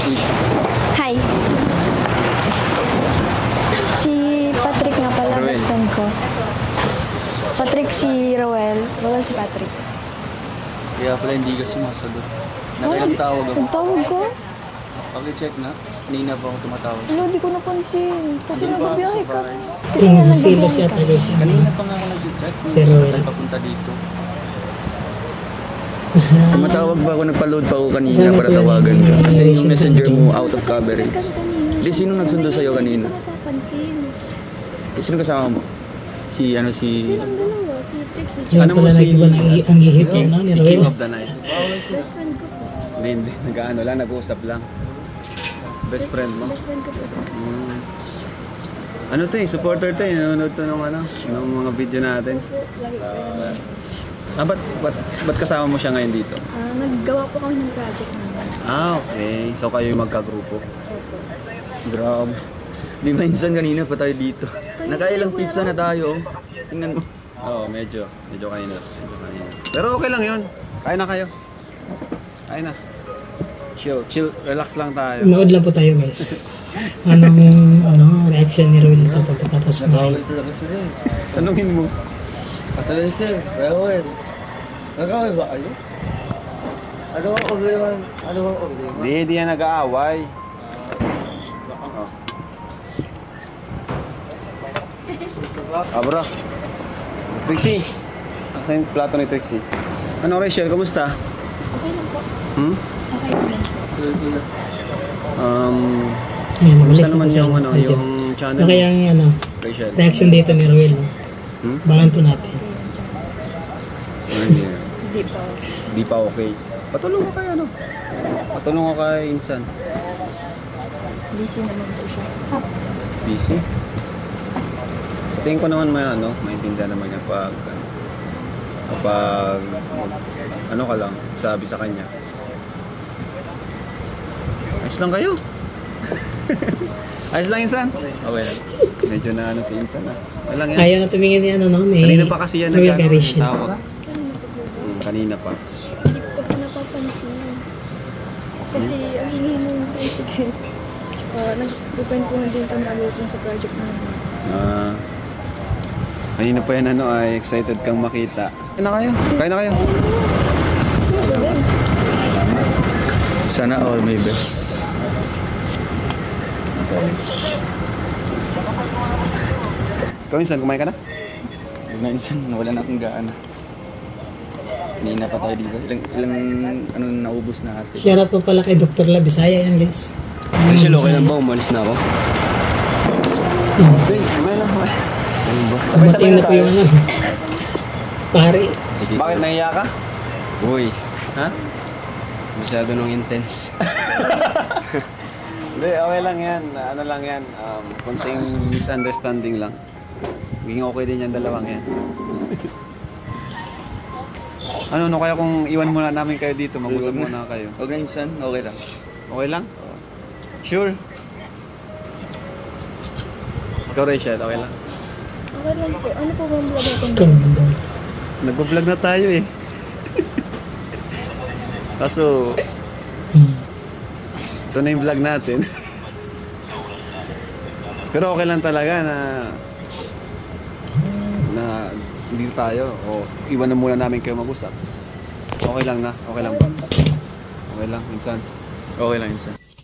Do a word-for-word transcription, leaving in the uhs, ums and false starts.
Hi. Si Patrick nga pala, Roel. best friend ko. Patrick si Roel. Wala si Patrick. Kaya pala hindi ka sumasagot. Nakailang tawag ako. Ang tawag ko? Paki-check na. Kanina pa ako tumatawag. Wala, di ko napansin. Kasi Andun pa ako nagbiyahe sa ka. bahay. Kasi Kung nga masisilo nagbiyahe siya ka. tayo sa Kanina pa nga ako nag-check. Si Roel. Tayo papunta dito. Tumatawag ba ako, nagpa-load pa ako kanina Saan para po yan? tawagan ka? Kasi yung Relation messenger mo something. out of coverage. Hindi, sino nagsundo sa'yo kanina? Hindi ko napapansin. Eh, sino kasama mo? Si ano si... Silang dalawa, si Trix, si Yun Ano mo pala si- nag-iba ng i- ang ihip niya, no? Ni Si Roel. King of the Night. Best friend ko po. Hindi, hindi. Nag-ano lang, nag-uusap lang. Best friend mo? Best friend ko po. Hmm. Ano to eh, supporter to eh. Nanonood to ng ano, ng mga video natin. Opo, lagi ko yan. Ah, ba't, ba't, ba't kasama mo siya ngayon dito? Ah, naggawa po kami ng project namin. Ah, okay. So kayo yung magka-grupo. Opo. Grabe. Di ba minsan kanina pa tayo dito? Nakailang pizza na tayo. Tingnan mo. Oo, medyo. Medyo kanina. Medyo kanina. Pero okay lang yun. Kain na kayo. Kain na. Chill. Chill. Relax lang tayo. Nood lang po tayo, guys. Anong ano, reaction ni Roel ito pagkatapos kumain? talaga sila eh. Tanungin mo. Patuloy sir, Roel. Nagkawin ba kayo? Ano ang problema? Ano ang problema? Hindi, hindi yan nag-aaway. Oh. Ah, bro. Trixie. Saan yung plato ni Trixie? Ano, Rachel? Kumusta? Okay lang po. Hmm? Okay lang. Um, Ayan, kumusta mabilis na naman kasi yung, ang ano, video. yung channel Ano kaya ang ano, Rachel? reaction dito ni Roel, no? Hmm? Bangan po natin. Ay, hindi. Hindi pa. Di pa okay. Patulong ka kay ano? Patulong ka kay Insan. Busy naman po siya. Busy? Sa tingin ko naman may ano, maintindihan naman niya pag ano, kapag ano ka lang, sabi sa kanya. Ayos lang kayo. Ayos lang Insan? Okay lang. Medyo na ano si Insan ah. Okay lang yan. Ayaw na tumingin ni ano, no? Ni Kanina pa kasi yan Roel nag- kay Rachel. tawag. Hmm, kanina pa. Hindi ko kasi napapansin. Kasi ang hingi ng tricycle. Uh, Nagpupwentuhan din kami about sa project namin. Ah. Kanina pa yan ano ay excited kang makita. Kain na kayo. Kain na kayo. Sana all may best. Ikaw Insan, kumain ka na? Huwag na Insan, wala na akong gaana. Kanina pa tayo dito. Ilang, ilang ano naubos na ate. Shoutout po pala kay Doctor La Bisaya yan, guys. Rachel, okay lang ba? Umalis na ako? Okay, kumain lang. Ano ba? Dumating na po yung ano. Pare. Sige. Bakit nahiya ka? Uy. Ha? Masyado nung intense. Hindi, okay lang yan. Ano lang yan. Um, konting misunderstanding lang. Maging okay din yan dalawang yan. Ano, no kaya kung iwan muna namin kayo dito, mag-usap muna kayo. Okay, Insan. Okay lang. Okay lang? Sure? Ikaw, Rachel, okay lang? Okay lang po. Ano po bang vlog natin? Ito naman daw. Nagpa-vlog na tayo eh. Kaso, Hmm. ito na yung vlog natin. Pero okay lang talaga na na hindi tayo o iwan na muna namin kayo mag-usap. Okay lang na, okay lang ba? Okay lang, Insan. Okay lang, Insan.